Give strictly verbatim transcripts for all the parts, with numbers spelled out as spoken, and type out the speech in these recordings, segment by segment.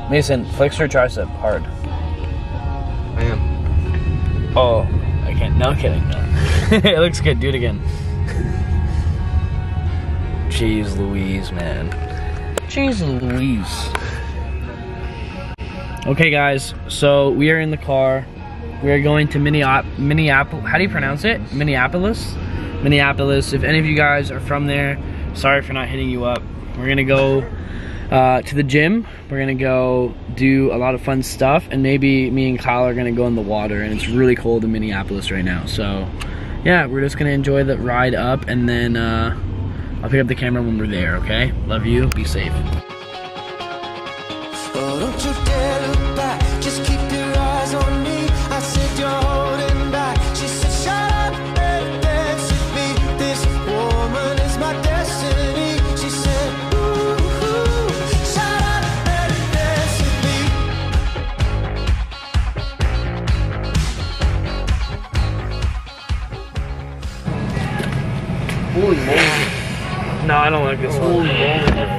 Mason, flex your tricep hard. I am. Oh, I can't. No kidding. No. It looks good. Do it again. Jeez Louise, man. Jeez Louise. Okay, guys. So we are in the car. We are going to Minneapolis. Minneapolis. How do you pronounce it? Minneapolis. Minneapolis. If any of you guys are from there, sorry for not hitting you up. We're gonna go uh, to the gym. We're gonna go do a lot of fun stuff, and maybe me and Kyle are gonna go in the water. And it's really cold in Minneapolis right now, so yeah, we're just gonna enjoy the ride up, and then uh, I'll pick up the camera when we're there. Okay? Love you. Be safe. Oh, don't you dare look back. Just keep your eyes on me. I said you're holding back. She said shut up and dance with me. This woman is my destiny. She said ooh, ooh, shut up and dance with me. Holy moly. No, I don't like this one. Holy moly.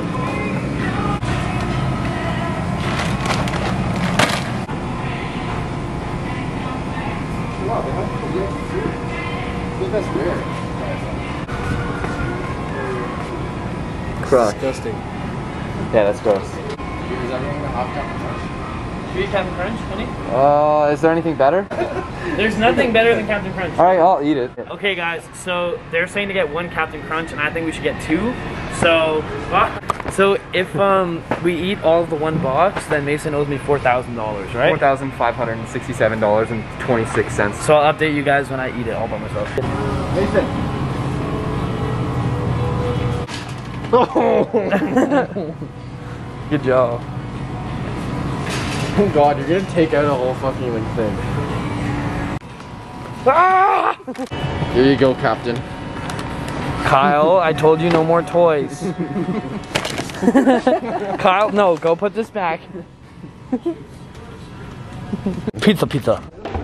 That's rare. Crock. Disgusting. Yeah, that's gross. Is everyone gonna have Captain Crunch? Do you eat Captain Crunch, honey? Uh, is there anything better? There's nothing better than Captain Crunch. All right, I'll eat it. Okay, guys, so they're saying to get one Captain Crunch, and I think we should get two. So, so if um we eat all of the one box, then Mason owes me four thousand dollars, right? Four thousand five hundred and sixty-seven dollars and twenty-six cents. So I'll update you guys when I eat it all by myself. Mason. Good job. Oh God, you're gonna take out the whole fucking like thing. Ah! Here you go, Captain. Kyle, I told you no more toys. Kyle, no, go put this back. Pizza, pizza.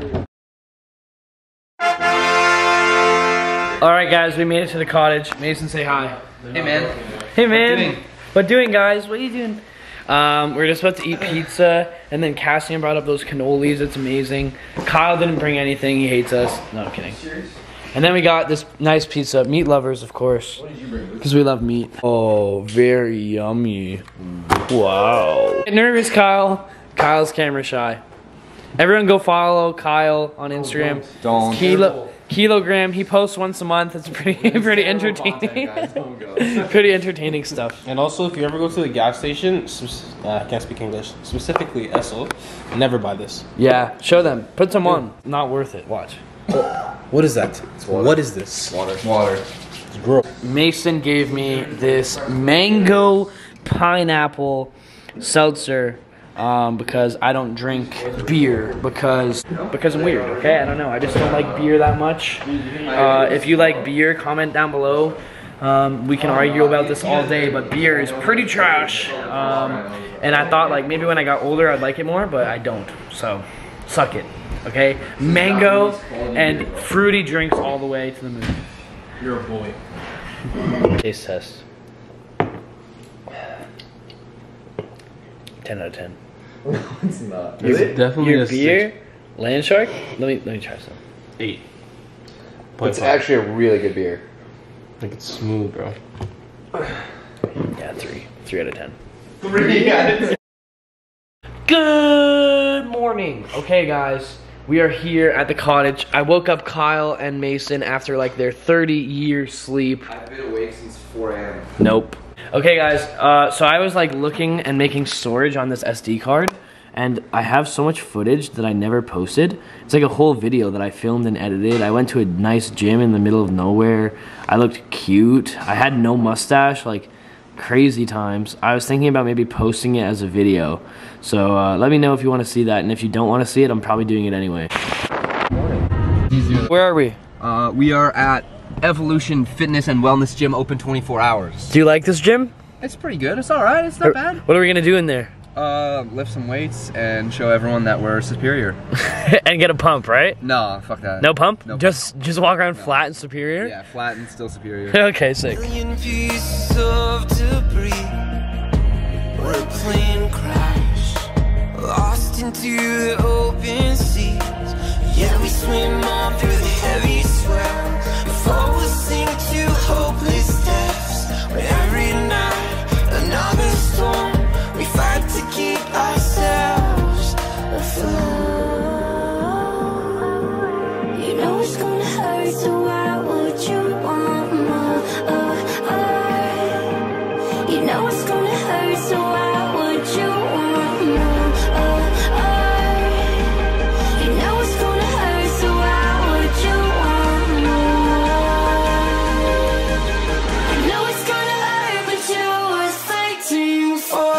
All right, guys, we made it to the cottage. Mason, say hi. Hey, man. Hey, man. What doing? What doing, guys? What are you doing? Um, we're just about to eat pizza, and then Cassian brought up those cannolis. It's amazing. Kyle didn't bring anything. He hates us. No, I'm kidding. And then we got this nice pizza. Meat lovers, of course. What did you bring? Because we love meat. Oh, very yummy. Wow. Get nervous, Kyle. Kyle's camera shy. Everyone go follow Kyle on Instagram. Don't. Kilo, kilogram. He posts once a month. It's pretty pretty entertaining. Pretty entertaining stuff. And also, if you ever go to the gas station, uh, I can't speak English, specifically Esso, never buy this. Yeah, show them. Put some on. Not worth it. Watch. What is that? What is this? Water. Water. It's gross. Mason gave me this mango pineapple seltzer um, because I don't drink beer because because I'm weird. Okay, I don't know. I just don't like beer that much. Uh, if you like beer, comment down below. Um, we can argue about this all day, but beer is pretty trash. Um, and I thought like maybe when I got older I'd like it more, but I don't. So suck it. Okay, mango and fruity drinks all the way to the moon. You're a boy. Taste test. ten out of ten. It's not. Your, It's definitely your a beer, Land Shark. Let me let me try some. Eight. It's actually a really good beer. Like it's smooth, bro. Yeah, three. Three out of ten. Three. Yeah. Good morning. Okay, guys. We are here at the cottage. I woke up Kyle and Mason after like their thirty year sleep. I've been awake since four A M Nope. Okay, guys, uh, so I was like looking and making storage on this S D card, and I have so much footage that I never posted. It's like a whole video that I filmed and edited. I went to a nice gym in the middle of nowhere. I looked cute. I had no mustache, like crazy times. I was thinking about maybe posting it as a video. So uh, let me know if you want to see that, and if you don't want to see it, I'm probably doing it anyway. Where are we? Uh, we are at Evolution Fitness and Wellness Gym, open twenty-four hours. Do you like this gym? It's pretty good. It's all right. It's not bad. What are we gonna do in there? Uh, lift some weights and show everyone that we're superior. And get a pump, right? No, fuck that. No pump? No just just walk around No. flat and superior? Yeah, flat and still superior. Okay, sick. Million pieces of debris. We're a plane crash. into the open seas. Yeah, we swim on through the heavy swell, falling into hopeless depths, where every night another storm, we fight to keep ourselves afloat. You know it's gonna hurt, so why would you want more? Oh, oh. You know it's gonna hurt, so why would you want more? Oh, oh. You know it's gonna hurt, so why would you want more? You know it's gonna hurt, but you're worth fighting for.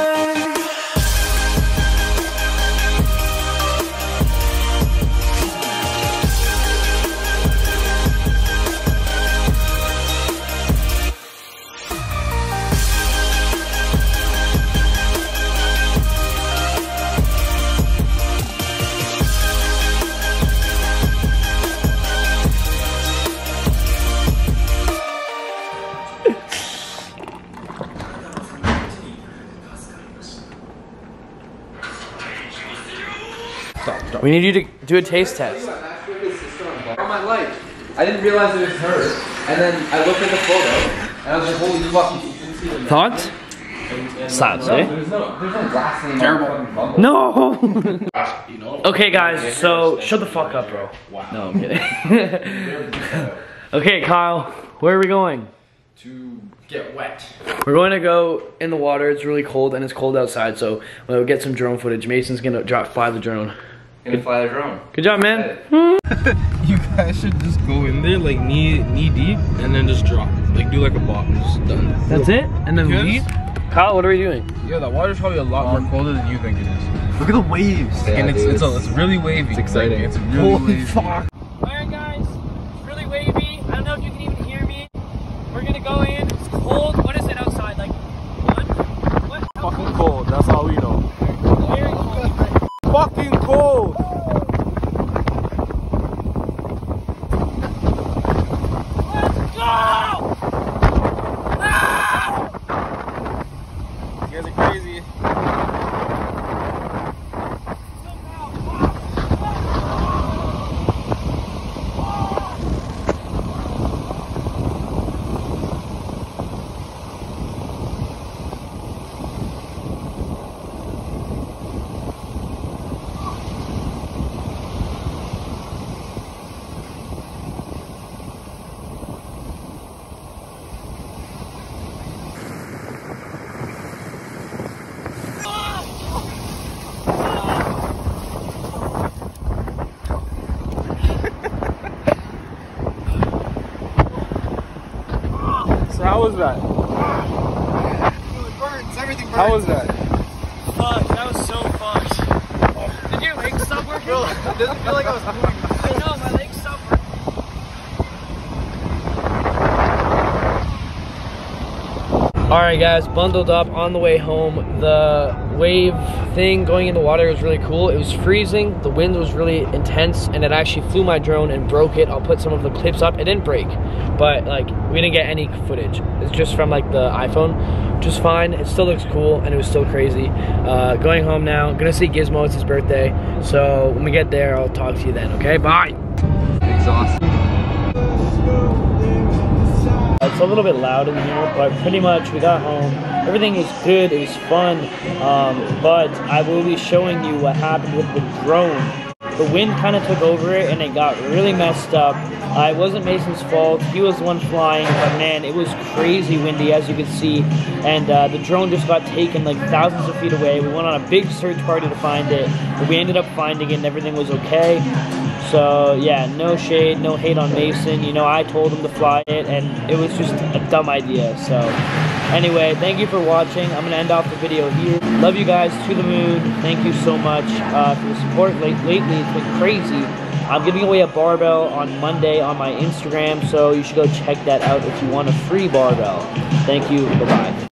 We need you to do a taste test. All my life. I didn't realize it was her. And then I looked at the photo and I was like, holy fuck. You can see the Thoughts? Silence, eh? There's no, there's no glass in the No! Okay, guys, so shut the fuck up, bro. No, I'm kidding. Okay, Kyle, where are we going? To get wet. We're going to go in the water. It's really cold and it's cold outside, so we'll get some drone footage. Mason's gonna drop fly the drone. Gonna fly the drone. Good job, man. You guys should just go in there like knee knee deep and then just drop. Like do like a bop and just done. That's it? And then Because- leave? Kyle, what are we doing? Yeah, that water's probably a lot more colder than you think it is. Look at the waves. and it's it's, a, it's really wavy. It's exciting. Like, it's really Holy wavy. fuck. Alright guys, it's really wavy. I don't know if you can even hear me. We're gonna go in. It's cold. What is it outside? Like one? What? Fucking cold. That's all we know. Very cold. Fucking cold. Let's go! Ah! You guys are crazy. So how was that? It burns. Everything burns. How was that? Fuck, that was so fucked. Did your legs stop working? Bro, it doesn't feel like I was moving. I know, my legs stopped working. Alright guys, bundled up on the way home. The wave thing going in the water was really cool. It was freezing, the wind was really intense, and it actually flew my drone and broke it. I'll put some of the clips up. It didn't break, but like we didn't get any footage. It's just from like the iPhone, which is fine. It still looks cool and it was still crazy. Uh, going home now, gonna see Gizmo, it's his birthday. So when we get there, I'll talk to you then, okay? Bye! Exhausted. It's a little bit loud in here, but pretty much we got home. Everything was good, it was fun, um, but I will be showing you what happened with the drone. The wind kind of took over it and it got really messed up. Uh, it wasn't Mason's fault, he was the one flying, but man, it was crazy windy as you can see. And uh, the drone just got taken like thousands of feet away. We went on a big search party to find it, but we ended up finding it and everything was okay. So yeah, no shade, no hate on Mason. You know, I told him to fly it and it was just a dumb idea. So anyway, thank you for watching. I'm gonna end off the video here. Love you guys to the moon. Thank you so much uh, for the support late lately. It's been crazy. I'm giving away a barbell on Monday on my Instagram, so you should go check that out if you want a free barbell. Thank you, bye-bye.